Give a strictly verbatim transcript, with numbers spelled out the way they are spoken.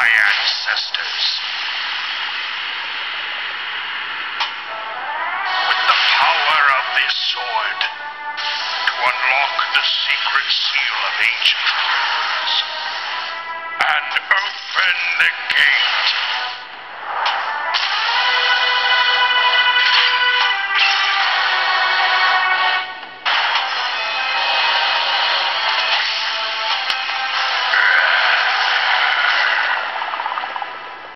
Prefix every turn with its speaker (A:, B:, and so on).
A: my ancestors. With the power of this sword, to unlock the secret seal of ancient runes, and open the gate